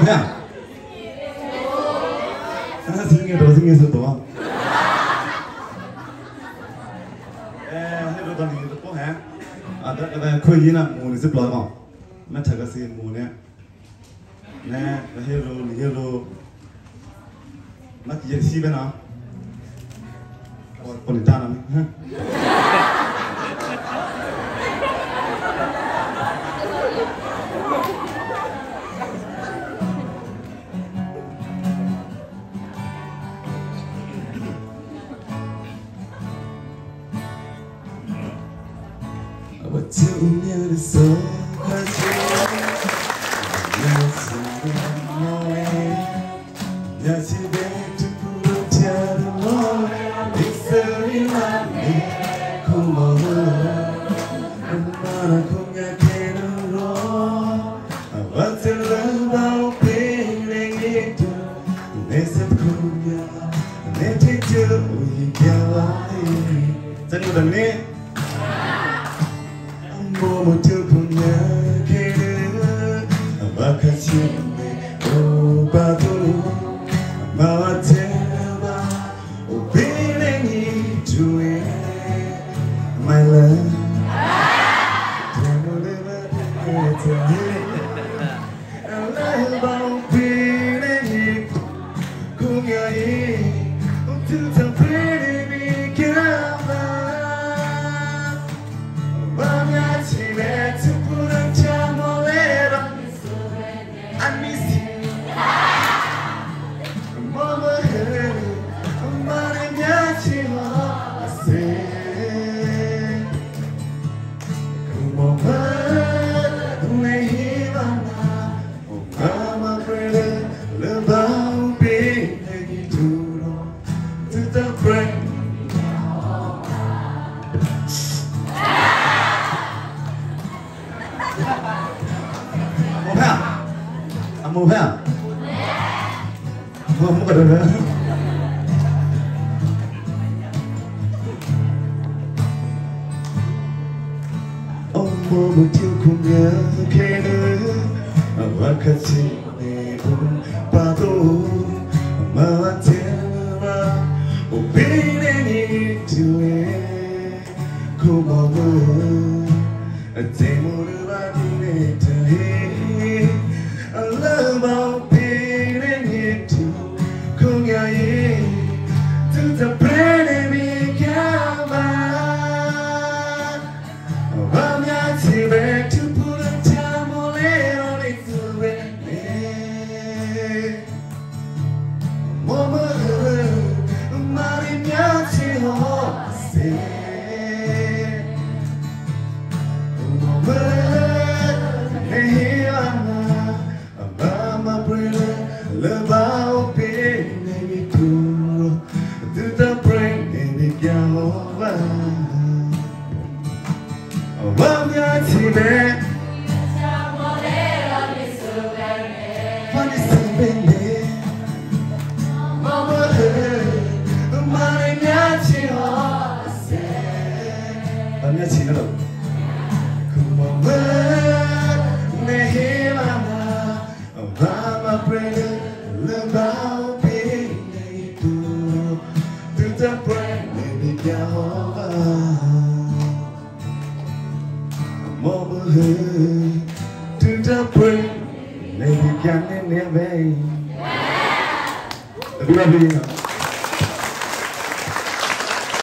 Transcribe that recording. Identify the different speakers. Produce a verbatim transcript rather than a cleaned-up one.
Speaker 1: 뭐야? 하나 승계 더 승계서 또. 에, 해도 더 니도 또 해. 아, 나, 나, 그 이나 뭐니 습 러마. 나 타가시 뭐네. 네, 해로, 해로. 나 기회 시베나. 어, 보니다나. What you knew so much Yes, you better to put your love It's very lovely Come on 얼마나 공약해놓으러 What's the love about being it 내 삶꾸며 내 뒤져 이겨와니 자, 이거 때문에 몸을 두고 나게는 아마카시네 오바도 마와테바 오비랭이 주에 My love 알라바 오비랭이 공야이 우투타 프리미 가마 Achieve to put a jamolero. I miss you. Mama, money, I say, come on, man, lay here now. Oh, mama, brother, love how big you do to the brain. Mau apa? Mau apa dulu? Oh, mau betul kumya kena, awak kasih nebun padu, mawatera, oh binen itu eh, ku mau temu berbagi netahe. I love how being it too. Kunyaye to the pretty big yama. I'm not back to put a tamale on it to me. Mama, Marinyati Hose. Mama, love how big maybe cool to the brain maybe galova. Oh, I'm your team. Funny something, Mama, my nyati hose. I'm your team. Come on, man, nehilana, Mama, brother. Love how big itu to the brain maybe Jehovah. Mama to the brain maybe can't never.